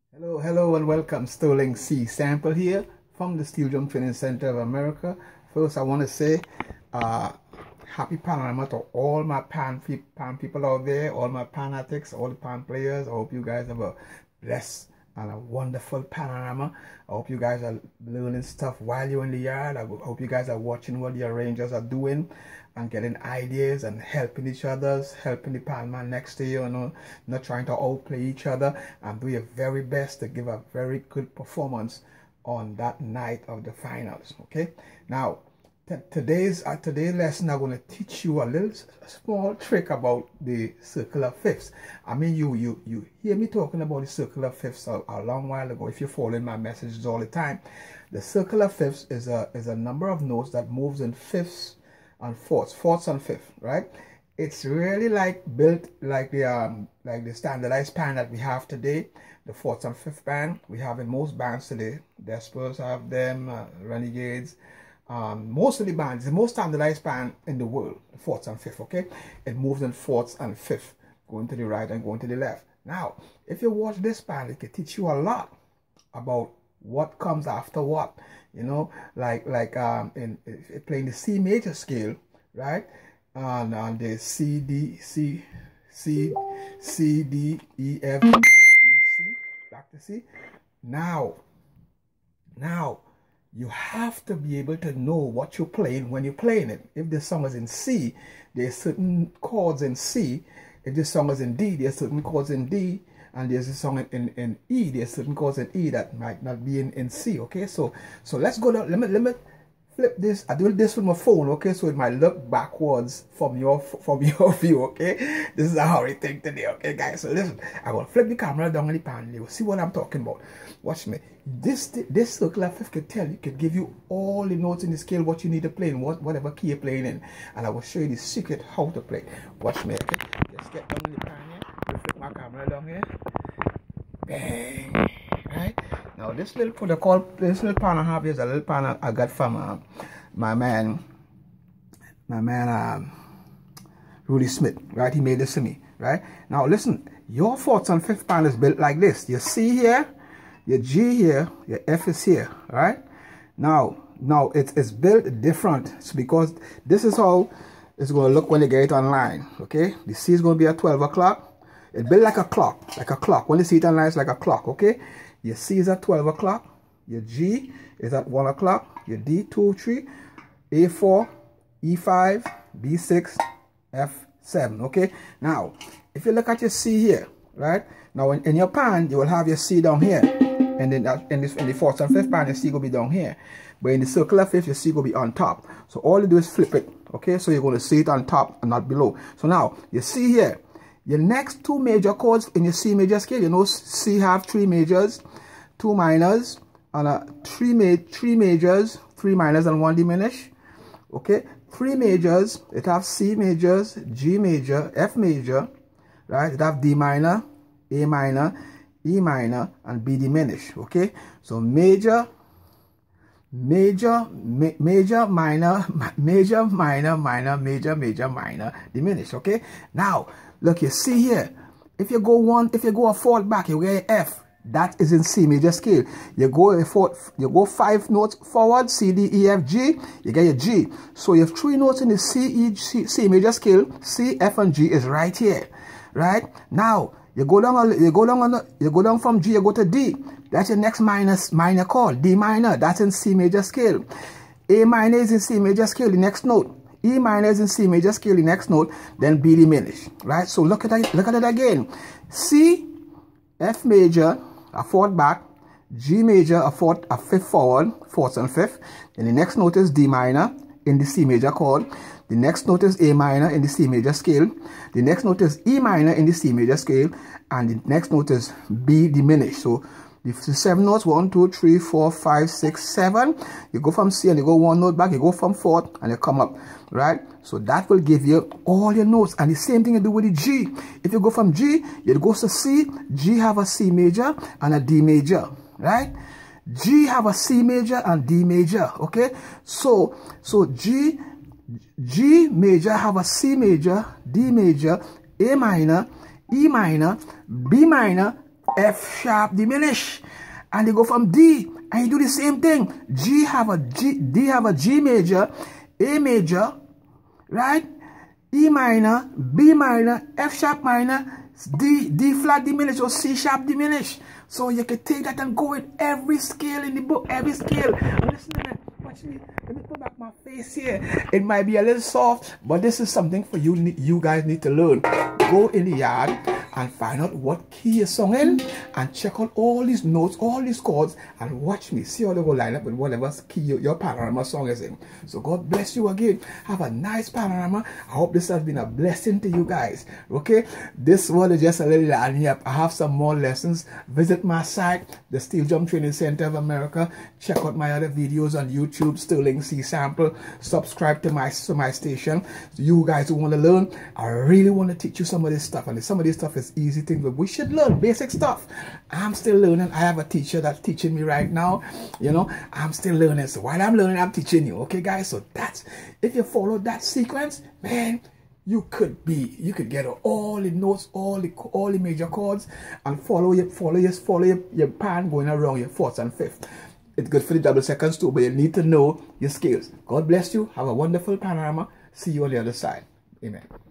Hello, and welcome. Sterling C. Sample here from the Steel Drum Training Center of America. First, I want to say happy Panorama to all my pan people out there, all my panatics, all the pan players. I hope you guys have a blessed and a wonderful Panorama. I hope you guys are learning stuff while you're in the yard. I hope you guys are watching what the arrangers are doing and getting ideas and helping each other, helping the pan man next to you, not trying to outplay each other, and do your very best to give a very good performance on that night of the finals. Okay, now today's lesson, I'm going to teach you a little small trick about the circular fifths. I mean, you hear me talking about the circular fifths a long while ago. If you're following my messages all the time, the circular fifths is a number of notes that moves in fifths and fourths and fifths, right? It's really like built like the standardized pan that we have today, the fourth and fifth band we have in most bands today. Despers have them, Renegades. Most of the bands, the most standardized band in the world, the fourth and fifth. Okay, it moves in fourths and fifth, going to the right and going to the left. Now, if you watch this band, it can teach you a lot about what comes after what. You know, like in playing the C major scale, right? And the C D E F G, C, back to C. Now you have to be able to know what you're playing when you're playing it. If the song is in C, there's certain chords in C. If the song is in D, there's certain chords in D. And there's a song in E, there's certain chords in E that might not be in C. Okay, so let's go down. Let me flip this. I do this with my phone, okay, so it might look backwards from your view. Okay, this is how I think today. Okay, guys, so listen, I'm gonna flip the camera down on the pan. You'll see what I'm talking about. Watch me. This circular fifth could give you all the notes in the scale, what you need to play in whatever key you're playing in, and I will show you the secret how to play. Watch me. Okay, let's get down in the pan here. Flip my camera down here. Bang. Right now, this little pan I have is a little pan I got from my man Rudy Smith. Right, he made this to me. Right now, listen, your fourth and fifth pan is built like this. Your C here, your G here, your F is here. Right now it's built different. It's because this is how it's going to look when you get it online. Okay, the C is going to be at 12 o'clock. It's built like a clock. When you see it online, it's like a clock. Okay, your C is at 12 o'clock, your G is at 1 o'clock, your D 2, 3, A4, E5, B6, F7. Okay, now if you look at your C here, right now in your pan you will have your C down here, and then in the fourth and fifth pan your C will be down here, but in the circular fifth your C will be on top. So all you do is flip it. Okay, so you're going to see it on top and not below. So now you see here, your next two major chords in your C major scale, you know C have 3 majors, 2 minors, and 3 majors, 3 minors, and 1 diminished. Okay, 3 majors, it have C majors, G major, F major, right? It have D minor, A minor, E minor, and B diminished. Okay, so major, minor, diminished. Okay, now look, you see here, if you go a fourth back, you get F. That is in C major scale. You go 5 notes forward, C, D, E, F, G, you get your G. So you have 3 notes in the C major scale. C, F, and G is right here. Right? Now you go down from G, you go to D. That's your next minor chord. D minor, that's in C major scale. A minor is in C major scale, the next note. E minor is in C major scale, the next note, then B diminished. Right? So look at it again. C, F major, a fourth back, G major, a fifth forward, fourth and fifth. Then the next note is D minor in the C major chord. The next note is A minor in the C major scale. The next note is E minor in the C major scale. And the next note is B diminished. So the 7 notes, 1, 2, 3, 4, 5, 6, 7. You go from C and you go 1 note back, you go from fourth and you come up, right? So that will give you all your notes. And the same thing you do with the G. If you go from G, you go to C. G have a C major and a D major, right? G have a C major and D major, okay? So G major have a C major, D major, A minor, E minor, B minor, F sharp diminish, and you go from D and you do the same thing. G have a G, D have a G major, A major, right? E minor, B minor, F sharp minor, D flat diminish, or C sharp diminish. So you can take that and go with every scale in the book, every scale. And listen to that. Watch me. Let me put back my face here. It might be a little soft, but this is something for you. You guys need to learn. Go in the yard and find out what key you're singing and check out all these notes, all these chords, and watch me. See how they go line up with whatever key your panorama song is in. So God bless you again. Have a nice panorama. I hope this has been a blessing to you guys. Okay, this one is just a little lining up. I have some more lessons. Visit my site, the Steel Drum Training Center of America. Check out my other videos on YouTube, Sterling C Sample. Subscribe to my station. So you guys who want to learn, I really want to teach you some of this stuff, and some of this stuff is easy things, but we should learn basic stuff. I'm still learning. I have a teacher that's teaching me right now. You know, I'm still learning. So while I'm learning, I'm teaching you. Okay, guys. So that's, if you follow that sequence, man, you could get all the notes, all the major chords, and follow your pan going around your fourths and fifths. It's good for the double seconds too, but you need to know your scales. God bless you. Have a wonderful panorama. See you on the other side. Amen.